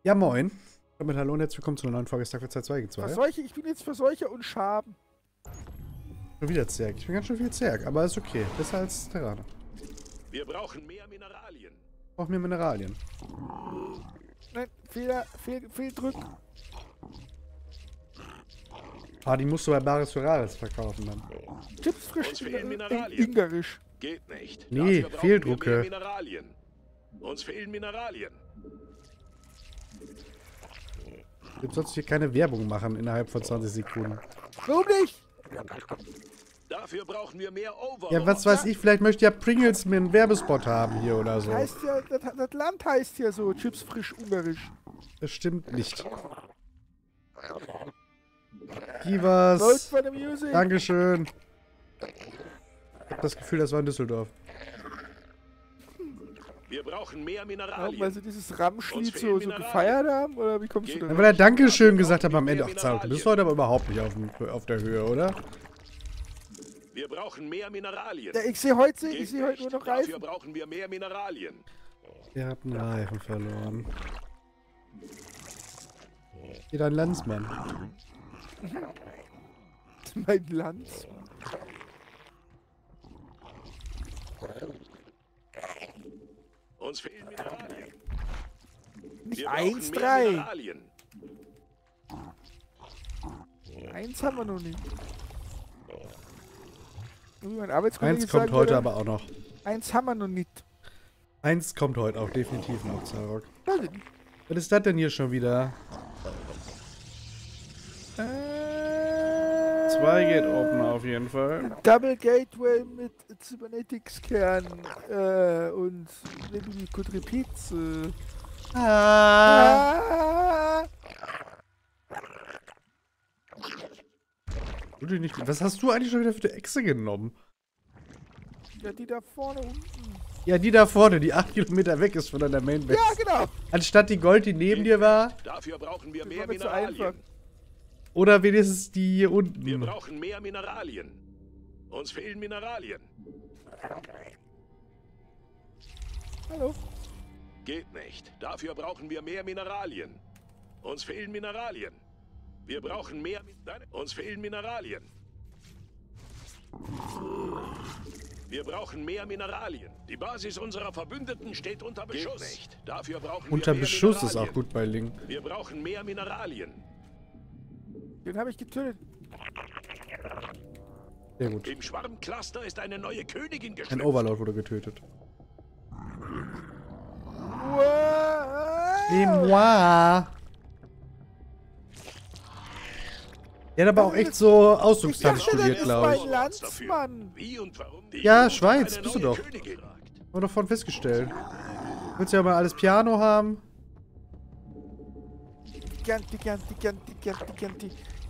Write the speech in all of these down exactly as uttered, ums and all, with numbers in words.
Ja, moin. Damit hallo und herzlich willkommen zu einer neuen Folge Star Wars Zeit zwei gegen zwei. Verseuche, ich bin jetzt Verseucher und Schaben. Schon wieder Zerg. Ich bin ganz schön viel Zerg, aber ist okay. Besser als Terraner. Wir brauchen mehr Mineralien. Auch mehr Mineralien. Nein, Fehler, Fehl, Fehldrück. Ah, die musst du bei Baris Ferraris verkaufen dann. Chips frisch Uns fehlen in, in, Mineralien. ingerisch. Geht nicht. Nee, Dafür brauchen Fehldrucke. wir mehr Mineralien. Uns fehlen Mineralien. Du sollst hier keine Werbung machen innerhalb von zwanzig Sekunden. Warum nicht? Dafür brauchen wir mehr Overlords. Ja, was weiß ich, vielleicht möchte ja Pringles mir einen Werbespot haben hier oder so. Heißt ja, das, das Land heißt ja so, Chips frisch ungarisch. Das stimmt nicht. Vote Kivas. for the music. Dankeschön. Ich hab das Gefühl, das war in Düsseldorf. Wir brauchen mehr Warum, Mineralien. weil sie dieses Ramschlied Uns so, fehlen so Mineralien. gefeiert haben? Oder wie kommst du Geht da Ja, drauf? weil er Dankeschön gesagt hat am Ende. Ach, Zaug, du bist heute aber überhaupt nicht auf, dem, auf der Höhe, oder? Wir brauchen mehr Mineralien. Ja, ich sehe heute, Geht ich sehe heute nur nicht. noch Dafür Reifen. brauchen wir mehr Mineralien. Ihr habt einen Reifen verloren. Hier dein Landsmann. Mein Land. Uns fehlen Mineralien. Nicht Wir eins, brauchen mehr drei. Mineralien. Eins haben wir noch nicht. Wie mein Arbeitskollege Eins kommt sagen heute würde, aber auch noch. Eins haben wir noch nicht. Eins kommt heute auch definitiv noch, Zarok. Weiß ich nicht. Was ist das denn hier schon wieder? Äh, Zwei geht open auf jeden Fall. Double Gateway mit Cybernetics-Kern äh, und maybe we could repeat. Äh. Ah. Ah. Du die nicht, was hast du eigentlich schon wieder für eine Echse genommen? Ja, die da vorne unten. Ja, die da vorne, die acht Kilometer weg ist von deiner Mainbase. Ja, genau. Anstatt die Gold, die neben dir war. Dafür brauchen wir Das mehr war mir zu Mineralien. einfach. Oder wenigstens die hier Wir unten. brauchen mehr Mineralien. Uns fehlen Mineralien. Hallo. Geht nicht. Dafür brauchen wir mehr Mineralien. Uns fehlen Mineralien. Wir brauchen mehr... Nein, uns fehlen Mineralien. Wir brauchen mehr Mineralien. Die Basis unserer Verbündeten steht unter Beschuss. Geht nicht. Dafür brauchen Unter wir mehr Beschuss ist Mineralien. auch gut bei Link. Wir brauchen mehr Mineralien. Den habe ich getötet. Sehr gut. Im Schwarmcluster ist eine neue Königin Ein geschlüpft. Overlord wurde getötet. Wow. Et moi. Der hat aber auch echt so Ich Ausdruckstanz dachte, das studiert, ist glaube mein ich. Landsmann. Wie und warum? Die Ja, Jugend Schweiz, eine bist du neue doch. Königin. Haben wir doch vorhin festgestellt. Willst du ja mal alles Piano haben? Ganti, ganti, ganti, ganti, ganti.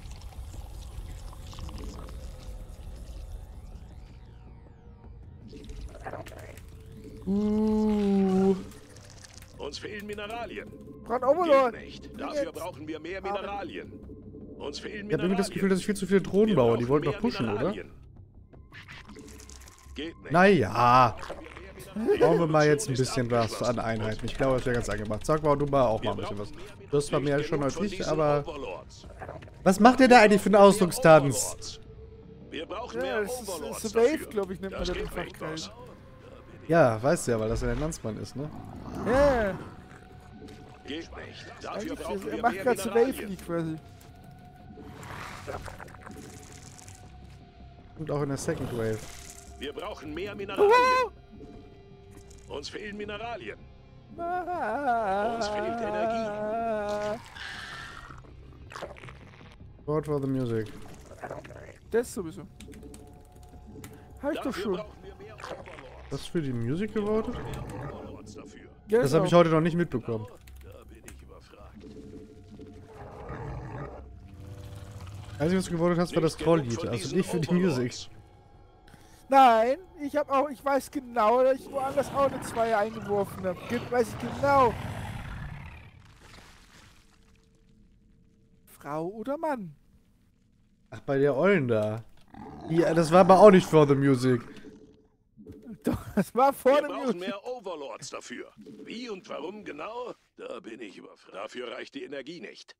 Uh. Uns fehlen Mineralien. Braucht Overlord. Geht nicht. Dafür brauchen wir mehr Mineralien. Uns fehlen Ich habe Mineralien. irgendwie das Gefühl, dass ich viel zu viele Drohnen Wir baue. Die brauchen wollten mehr doch pushen, oder? Mineralien. Geht nicht. Naja. Bauen wir mal jetzt ein bisschen was an Einheiten. Ich glaube, das wäre ganz angebracht. Sag mal, du mal auch mal ein bisschen was. Du hast zwar mehr Nicht schon genug als von ich, diesen aber... Overlords. Was macht der da eigentlich für einen Ausdruckstanz? Wir brauchen Ja, mehr das ist, Overlords ist Wave, dafür. glaube ich, nennt man Das das im geht nicht, Fachkreis. Boss. Ja, weißt du ja, weil das ja der Landsmann ist, ne? Ja, Geht nicht. Dafür eigentlich, brauchen er wir macht mehr gerade so Wave Mineralien. League quasi. Und auch in der Second Wave. Wir brauchen mehr Mineralien. Uns fehlen Mineralien. Uns fehlt Energie. Word for the music. Das sowieso. Hab ich doch Dafür schon. brauchen wir mehr Overlords. Was für die Musik gewotet? Overlords dafür. Das habe ich heute noch nicht mitbekommen. Da bin ich überfragt. Einzige, was du gewotet hast, war das Nicht genug Trolllied. von Also diesen nicht für die Overlords. Musik. Nein, ich habe auch, ich weiß genau, dass ich woanders auch eine zwei eingeworfen habe. Weiß ich genau. Frau oder Mann? Ach, bei der Ollen da. Ja, das war aber auch nicht for the music. Doch. Das war vor Wir dem brauchen YouTube. mehr Overlords dafür. Wie und warum genau? Da bin ich überfragt. Dafür reicht die Energie nicht.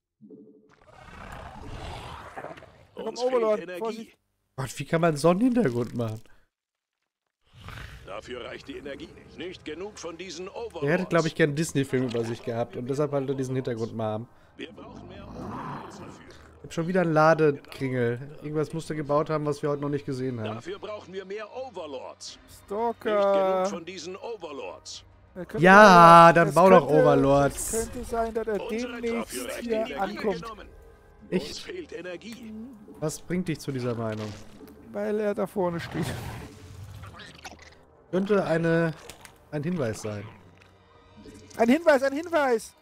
Da kommt Uns Overlord. fehlt Energie. Vorsicht. Gott, wie kann man so einen Hintergrund machen? Dafür reicht die Energie nicht. Nicht genug von diesen Overlords. Er hätte, glaube ich, gern einen Disney-Film über sich gehabt und deshalb wollte er diesen Hintergrund mal haben. Wir brauchen mehr Overlords dafür. Ich hab schon wieder einen Ladekringel. Irgendwas musst du gebaut haben, was wir heute noch nicht gesehen haben. Dafür brauchen wir mehr Overlords. Nicht Stalker. genug von diesen Overlords. Er könnte Ja, sein, dann es bau doch könnte- Overlords. Es könnte sein, dass er Unsere demnächst dafür reicht die hier Energie ankommt, genommen. Uns Echt? fehlt Energie. Was bringt dich zu dieser Meinung? weil er da vorne steht. Könnte eine, ein Hinweis sein. Ein Hinweis, ein Hinweis!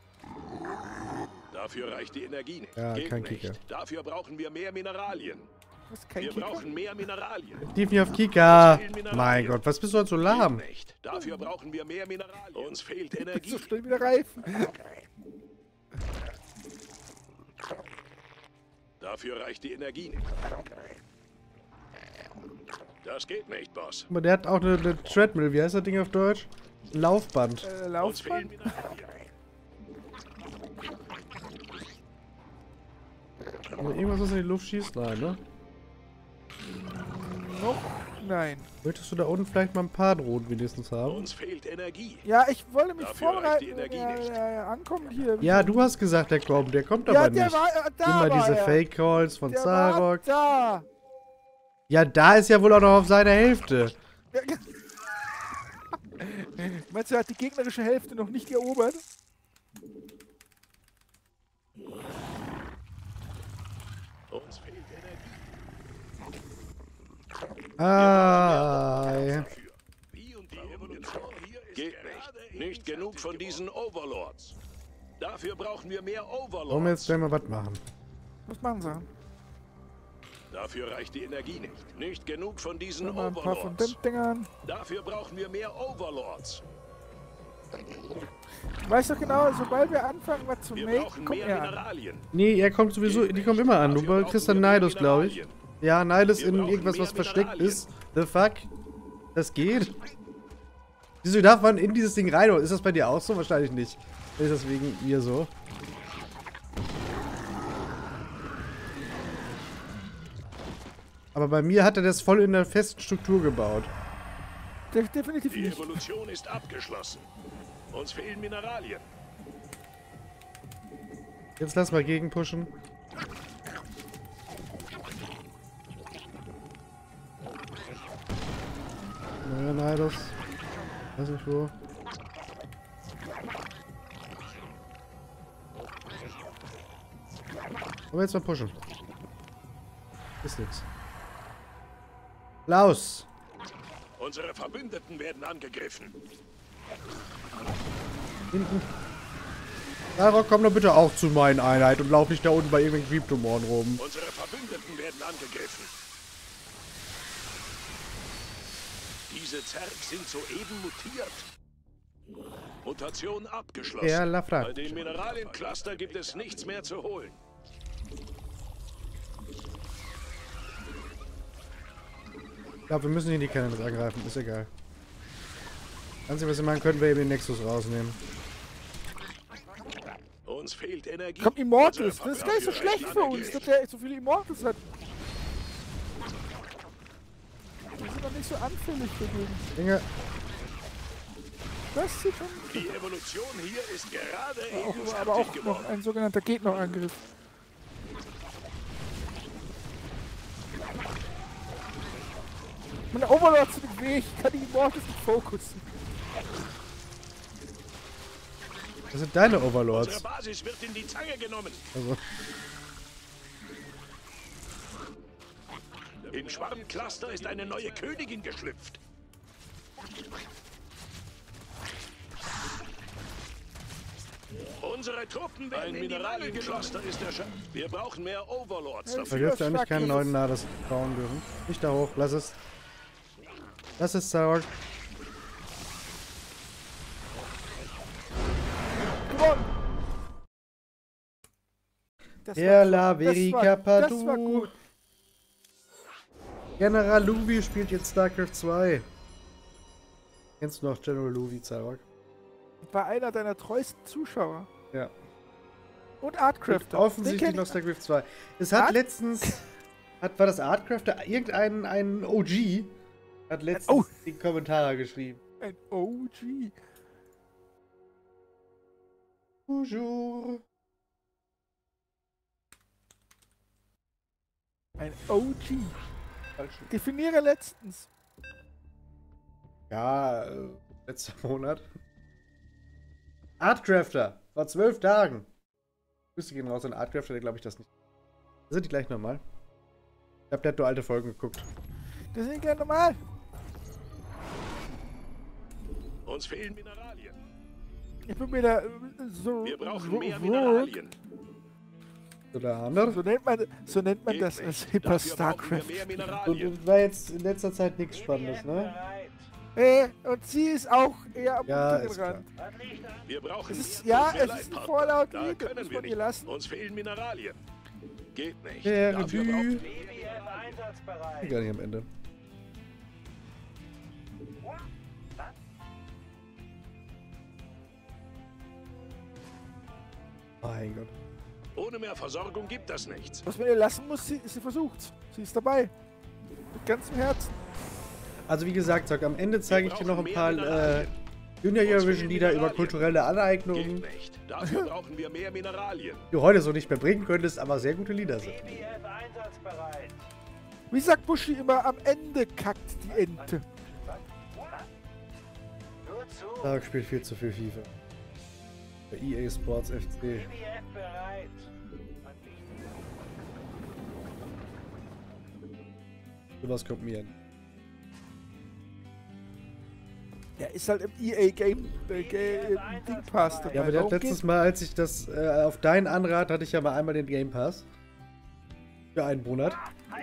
Dafür reicht die Energie nicht. Ja, Geht kein nicht. Kicker. Dafür brauchen wir mehr Mineralien. Das ist kein Wir Kicker. brauchen mehr Mineralien. Tief nicht auf Kika. Uns fehlen Mineralien. Mein Gott, was bist du heute so Geht lahm? nicht. Dafür brauchen wir mehr Mineralien. Uns fehlt Energie. So schnell wieder Reifen. Dafür reicht die Energie nicht. Das geht nicht, Boss. Aber der hat auch eine, eine Treadmill. Wie heißt das Ding auf Deutsch? Ein Laufband. Äh, Uns fehlen Laufband? Mineralien. Also irgendwas, was in die Luft schießt? Nein, ne? Noch? Nein. Möchtest du da unten vielleicht mal ein paar Drohnen wenigstens haben? Uns fehlt Energie. Ja, ich wollte mich Dafür reicht vorbereiten, die wenn Energie er, nicht. er ankommt hier. Ja, du hast gesagt, der kommt. Der kommt Ja, aber der nicht. war äh, da. Immer war diese er. Fake-Calls von Der war Zarok. da. Ja, da ist ja wohl auch noch auf seiner Hälfte. Ja, ge- Meinst du, er hat die gegnerische Hälfte noch nicht erobert? Uns fehlt Energie. Ah, ja. Dafür. Wie und die Evolution hier ist Geht nicht. Nicht genug von diesen Overlords. Dafür brauchen wir mehr Wollen wir jetzt Overlords. gleich mal was machen? Was machen sie? Dafür reicht die Energie nicht. Nicht genug von diesen Noch mal ein paar von Overlords. den Dingern. Dafür brauchen wir mehr Overlords. Weißt du genau, sobald wir anfangen, was zu Wir machen, brauchen kommt mehr er an. Mineralien. Nee, er kommt sowieso, die kommen immer an. Du kriegst dann Nidus, glaube ich. Ja, Nidus Wir in brauchen irgendwas, mehr was versteckt Mineralien. ist. The fuck? Das geht? Wieso darf man in dieses Ding rein? Ist das bei dir auch so? Wahrscheinlich nicht. Ist das wegen mir so? Aber bei mir hat er das voll in der festen Struktur gebaut. De definitiv Die nicht. Evolution ist abgeschlossen. Uns fehlen Mineralien. Jetzt lass mal gegenpushen. Naja, Nidus. Weiß nicht wo. Wollen wir jetzt mal pushen? Ist nix. Laus! Unsere Verbündeten werden angegriffen. Hinten. Sarok, komm doch bitte auch zu meinen Einheit und lauf nicht da unten bei irgendwelchen Creep-Tumoren rum. Unsere Verbündeten werden angegriffen. Diese Zerg sind soeben mutiert. Mutation abgeschlossen. Ja, Lafra. Bei dem Mineraliencluster gibt es nichts mehr zu holen. Ich glaube, wir müssen hier die Cannons angreifen. Ist egal. Einzige, was wir machen können, wir eben den Nexus rausnehmen. Uns fehlt Energie. Kommt Immortals. Unsere Das ist gar nicht so Dafür schlecht reicht für Energie uns, dass nicht. der so viele Immortals hat. Wir sind doch nicht so anfällig dagegen. Dinge. Das sieht schon... Die Evolution hier ist gerade Auch, eben aber auch fertig noch geworden. ein sogenannter Gegnerangriff. Meine Overlords sind im Weg. Ich kann die Immortals nicht fokussen. Das sind deine Unsere Overlords. Basis wird in die Zange genommen. Also, Im Schwarmcluster ist eine neue Königin geschlüpft. Unsere Truppen werden in die Mineraliencluster ist erschöpft. Wir brauchen mehr Overlords Ja, da dafür. dürfte eigentlich Schwach, keinen das neuen ist- Nades bauen dürfen. Nicht da hoch, lass es. Lass es, Sarok. Gewonnen! Das Ja, war- la das war- Verica Das war Padu. gut. General Luvi spielt jetzt StarCraft zwei. Kennst du noch General Louis, Zarok? War einer deiner treuesten Zuschauer. Ja. Und Artcrafter. Und offensichtlich noch StarCraft zwei. Es hat Art letztens... Hat, war das Artcrafter? Irgendein ein O G hat letztens Oh. die Kommentare geschrieben. Ein O G. Bonjour. Ein O G. Falsch. Definiere letztens. Ja, äh, letzter Monat. Artcrafter, vor zwölf Tagen. Grüße gehen raus an Artcrafter, der glaube ich das nicht. Sind die gleich nochmal? Ich glaube, der hat nur alte Folgen geguckt. Das ist ja normal. Uns fehlen Mineralien. Ich bin mir da äh, so. Wir brauchen so, mehr so, Mineralien. Oder andere? so nennt man, so nennt man Geht das nicht. als Hyper Dafür brauchen wir StarCraft. mehr Und, Mineralien. und war jetzt in letzter Zeit nichts Spannendes, ne? Äh, und sie ist auch eher am Ja, unteren ist klar. Rand. Wir brauchen... Es ist, Tut ja, mir es leid, ist ein Partner. Vorlaut Da Lied, das können muss wir man ihr nicht. lassen. Uns fehlen Mineralien. Geht nicht. Der Dafür Revue. brauchen Gar nicht am Ende. Mein Gott. Ohne mehr Versorgung gibt das nichts. Was man ihr lassen muss, sie, sie versucht's. Sie ist dabei. Mit ganzem Herzen. Also wie gesagt, sag, am Ende zeige ich dir noch ein paar äh, Junior Uns Eurovision fehlen Lieder über Mineralien. kulturelle Geht Aneignungen, nicht. Dafür brauchen wir mehr Mineralien. die du heute so nicht mehr bringen könntest, aber sehr gute Lieder sind. Wie sagt Bushi immer, am Ende kackt die Ente. Tarek spielt viel zu viel FIFA. Bei E A Sports F C. Sowas kommt mir an. Der ist halt im E A Game, äh, Game Ding Pass dabei. Ja, aber der hat Warum letztes geht- Mal, als ich das äh, auf deinen Anrat hatte ich ja mal einmal den Game Pass. Für einen Monat.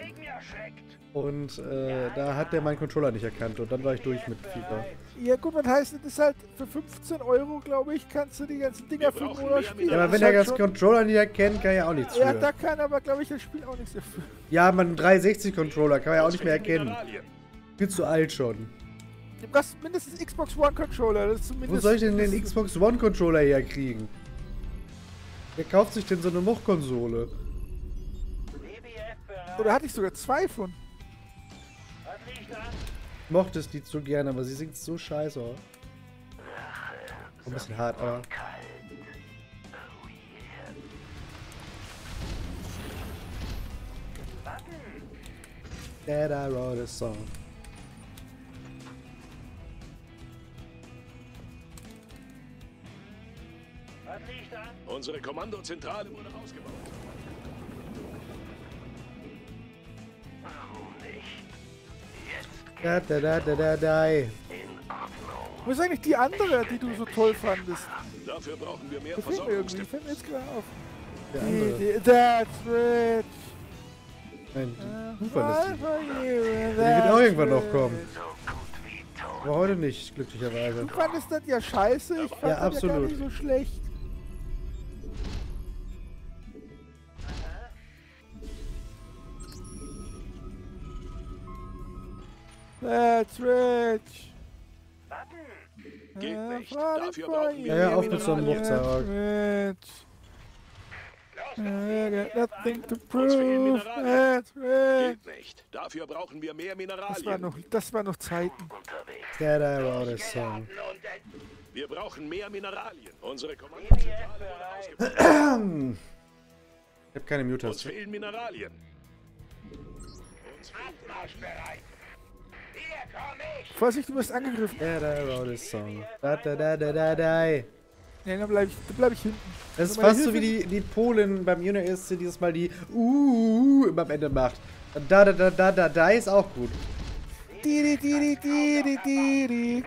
Und äh, da hat der meinen Controller nicht erkannt und dann war ich durch mit FIFA. Ja gut, was heißt das ist halt für fünfzehn Euro, glaube ich, kannst du die ganzen Dinger Wir für einen brauchen Monat mehr spielen. Ja, aber Das wenn ist der halt das schon- Controller nicht erkennt, kann er auch nichts Ja, für. da kann aber, glaube ich, das Spiel auch nichts dafür. Ja, man, dreihundertsechzig Controller kann man ja auch Uns nicht mehr fehlen erkennen. Mineralien. Viel zu alt schon. Du brauchst mindestens Xbox One Controller. Das ist zumindest. Wo soll ich denn den das- Xbox One Controller herkriegen? Wer kauft sich denn so eine Moch-Konsole? Oder hatte ich sogar zwei von? Ich mochte es die so gerne, aber sie singt so scheiße. Oh. Ein bisschen hart, aber. That I wrote a song. Unsere Kommandozentrale wurde ausgebaut. Da da da da da da. Wo ist eigentlich die andere, die du so toll fandest? Dafür brauchen wir mehr Das fehlt mir irgendwie. Versorgungsdepot. Fällt mir jetzt gerade auf. Der Die, andere. die, that's rich. Nein, Uh, du fandest fine die. for you, Die wird that's auch irgendwann noch rich. kommen. Aber heute nicht, glücklicherweise. Du fandest das ja scheiße, ich fand Ja, das ja gar absolut. nicht so schlecht. That's rich. Geht Uh, nicht. fine Dafür for brauchen wir you, Ja, ja, auf mit so einem Muchzarag. that's rich. I got nothing to Uns fehlen prove, Mineralien. that's rich. Geht nicht. Dafür brauchen wir mehr Das war Mineralien. noch, das war noch Zeiten. That I wrote a song. Wir brauchen mehr Mineralien. Unsere Kommandozentrale wurde ausgebaut. Ich hab keine Uns Mute-Taste. fehlen Mineralien. Uns fehlen Vorsicht, du wirst angegriffen. That I wrote a song. Da da da da da da. Nee, dann bleib ich, dann bleib ich hinten. Das ist Also meine fast so wie Hilfe- die, die Polin beim Junior E S C dieses Mal die uh, immer am Ende macht. Da da da da da da ist auch gut. Diri, diri, diri, diri.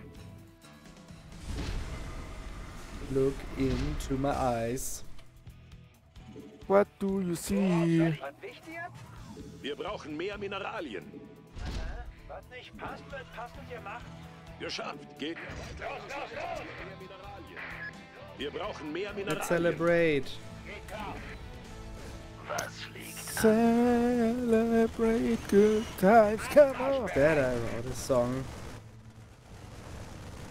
Look into my eyes. What do you see? Wir brauchen mehr Mineralien. Was nicht passt, wird passend gemacht. Geschafft. Geht weiter. Mehr Mineralien. Wir brauchen mehr Let's Mineralien. celebrate. Celebrate good times, come on. That I wrote a song.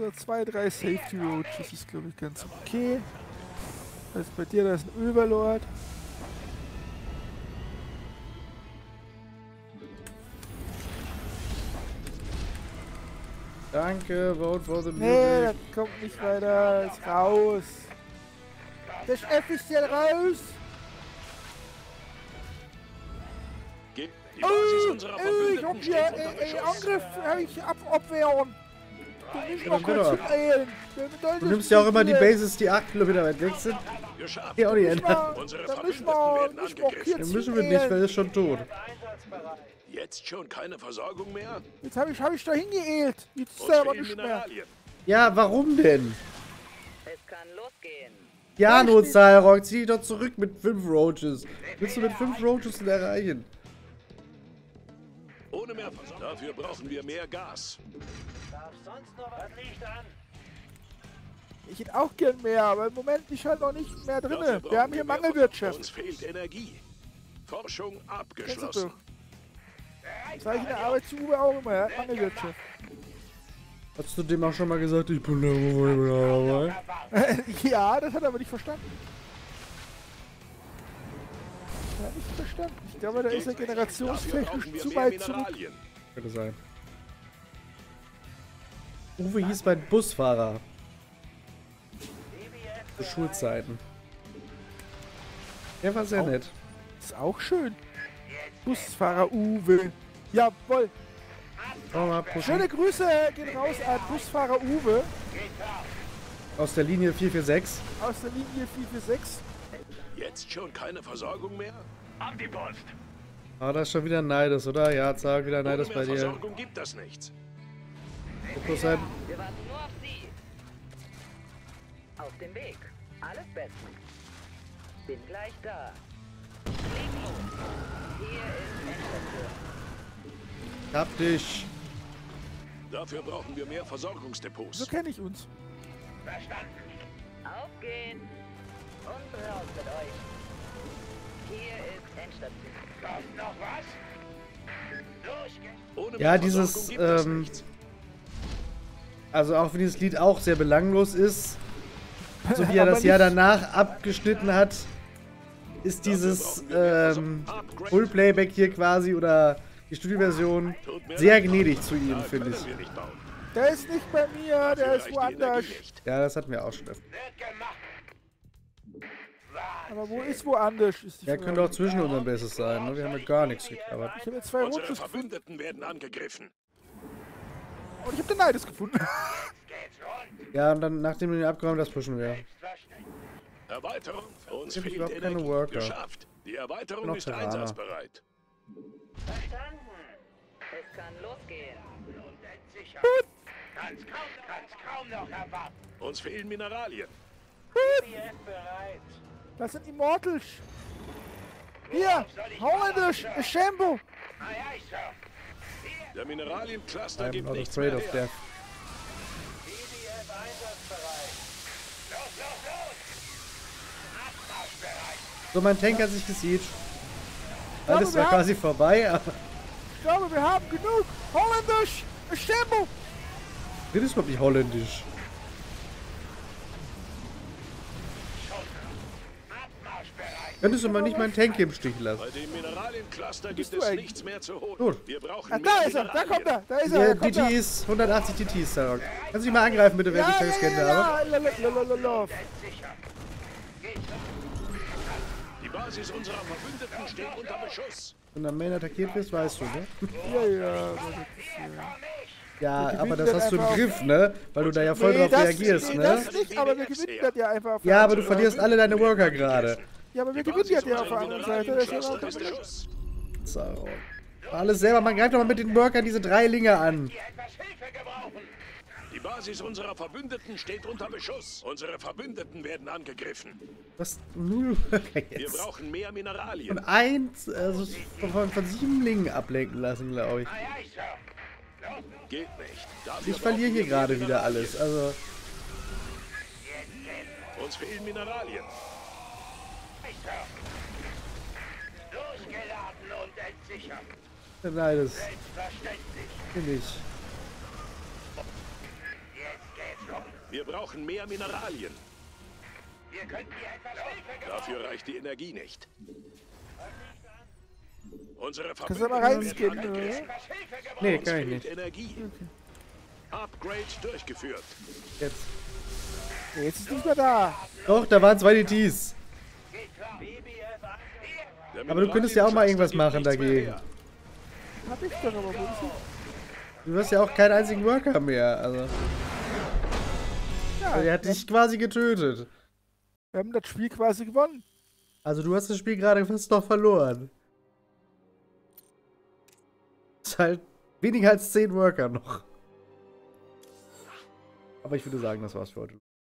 oder zwei, drei Safety Roads. Das ist, glaube ich, ganz okay. Also bei dir, da ist ein Überlord. Danke, vote for the Nee, das music. kommt nicht weiter. Ist raus. Der Chef ist ja raus. Ge- Die Basis unserer Äh, ich Verbündeten hab steht hier unter äh, äh, Beschuss. Angriff, hab ich ab abwehren. Du musst Ja, noch dann kurz bitte. hineilen. Du nimmst ja auch immer die Bases, die acht Kilometer weit weg sind. Geschafft. Hier auch nicht Da ändern. Unsere müssen Verbündeten wir werden nicht noch angegriffen. hier Den müssen wir nicht, weil er ist schon tot. Einsatzbereit. Jetzt schon keine Versorgung mehr? Jetzt habe ich, hab ich da hingeeilt. Jetzt ist Uns da aber fehlen nicht mehr. Mineralien. Ja, warum denn? Es kann losgehen. Ja, Notzahlrock, zieh dich doch zurück mit fünf Roaches. Willst du mit fünf Roaches denn erreichen? Ohne mehr Versorgung. Dafür brauchen wir mehr Gas. Darf sonst noch was liegt an? Ich hätte auch gern mehr, aber im Moment ist halt noch nicht mehr Dafür drin. brauchen Wir haben hier mehr Mangelwirtschaft. Uns fehlt Energie. Forschung Kennst du abgeschlossen. doch. Zeichen der Arbeit zu Uwe auch immer, ja? Mangelwirtschaft. Hast du dem auch schon mal gesagt, ich bin dabei? Ja, das hat er aber nicht verstanden. Er hat nicht verstanden. Ich glaube, da ist er Dafür generationstechnisch brauchen wir zu mehr weit zurück. Mineralien. Könnte sein. Uwe hieß mein Busfahrer. Zu Schulzeiten. Der war sehr Auch- nett. Ist auch schön. Busfahrer Uwe. Jawohl. Komm mal pushen. Schöne Grüße gehen raus an Busfahrer Uwe Aus der Linie vier vier sechs. aus der Linie vier vier sechs. Jetzt schon keine Versorgung mehr? Ab die Post. Ah, das ist schon wieder Neides, oder? Ja, sag wieder Ohne Neides mehr bei dir. Versorgung gibt das nichts. Fokus sein. Wir warten nur auf Sie. Auf dem Weg. Alles bestens. Bin gleich da. Leg los. Hier ist Endstation. Hab dich. Dafür brauchen wir mehr Versorgungsdepots. So kenne ich uns. Verstanden. Aufgehen. Und raus mit euch. Hier ist Endstation. Kommt noch was? Los geht's. Ohne Ja, mehr dieses, Versorgung gibt es ähm, nichts. Also auch wenn dieses Lied auch sehr belanglos ist, so wie er Aber das Jahr nicht- danach abgeschnitten hat, ist dieses ähm, Full-Playback hier quasi oder die Studioversion Tut mir sehr leid. gnädig zu ihm, Da finde können ich. wir nicht bauen. Der ist nicht bei mir, der Dafür ist reicht die woanders. Energie nicht. Ja, das hatten wir auch schon öfter. Wird gemacht. Aber wo ist woanders? Ist die Ja, Frage. könnte auch zwischen unseren Bases sein, ne? Wir haben ja gar nichts gecovert. Ich habe jetzt zwei Unsere Roaches gefunden Verbündeten werden angegriffen. und ich habe den Neides gefunden. Geht's rund. Ja, und dann, nachdem wir den abgeräumt, das pushen wir. Verstanden. Erweiterung. Uns Ich hab fehlt überhaupt keine Energie. Worker. Geschafft. Die Erweiterung Noch ist Terraner. einsatzbereit. Verstanden. Es kann losgehen. Und entsichern. Kann's kaum, kann's kaum noch erwarten. Uns fehlen Mineralien. B F bereit. Das sind Immortals. Hier, holländisch, Shambo. Aye, aye, Sir. Der Mineraliencluster I'm gibt not nichts afraid mehr of her. death. B D F einsatzbereit. Los, los, los. Abmarschbereit. So, mein Tank hat sich gesiegt. glaube, Alles wir war haben- quasi vorbei, aber Ich glaube, wir haben genug. Holländisch, Shambo. das ist überhaupt nicht holländisch. Abmarschbereit. Könntest du mal nicht meinen Tank hier im Stich lassen? Bei dem Mineraliencluster bist gibt du es eigentlich? nichts mehr zu holen. Gut. Wir brauchen Ah, mehr da ist er, da Mineralien. kommt er, da ist er, Ja, da D kommt er. T ist hundertachtzig T Ts, Sarok. Kannst du dich mal angreifen, bitte, wer Ja, dich da ja, gescannt ja, habe? ja, lalalala. Die Basis unserer Verbündeten steht unter Beschuss. Wenn du am Main attackiert wirst, weißt du, ne? Ja, ja, aber das ist, äh, Ja, Wir aber gewinnen das hast du im einfach- Griff, ne? Weil du da ja voll nee, drauf das, reagierst, nee, ne? das nicht, aber wir gewinnen das ja einfach auf der Ja, aber du anderen verlierst Seite. alle deine Worker gerade. Ja, aber wir Die gewinnen ja Basis die auf der unserer anderen Seite. Das ist ja Mineraliencluster überhaupt ist kein der Problem. Schuss. Sarok. Alles selber, man greift doch mal mit den Workern diese drei Linge an. Hier etwas Hilfe gebrauchen. Die Basis unserer Verbündeten steht unter Beschuss. Unsere Verbündeten werden angegriffen. Was? Null Worker Wir jetzt. brauchen mehr Mineralien. Und eins, also von, von sieben Lingen ablenken lassen, glaube ich. Aye, aye, Sir. Los, Geht nicht. Dafür Ich verliere brauchen hier wir gerade mehr wieder Mineralien. alles. Also, Uns fehlen Mineralien. aye, Sir. Durchgeladen und entsichert. nein, das Selbstverständlich. bin ich. Jetzt geht's Wir brauchen mehr Mineralien. Wir könnten hier etwas Hilfe gebrauchen. Dafür reicht die Energie nicht. Unsere Kannst du mal Verbündeten reinskinnen, werden oder? angegriffen. Etwas Hilfe gebrauchen. Nee, Uns kann ich fehlt nicht. Energie. Upgrade durchgeführt. Jetzt. Jetzt ist nicht mehr da. Doch, da waren zwei D Ts. Geht klar. B B F an. Hier. Der Aber du könntest ja auch mal irgendwas Mineralienschatz machen gibt nichts mehr dagegen. her. Hab ich doch, aber wo ist sie? Du hast ja auch keinen einzigen Worker mehr. Also, Ja, der hat dich quasi getötet. wir haben das Spiel quasi gewonnen. Also du hast das Spiel gerade fast noch verloren. Ist halt weniger als zehn Worker noch. Aber ich würde sagen, das war's für heute.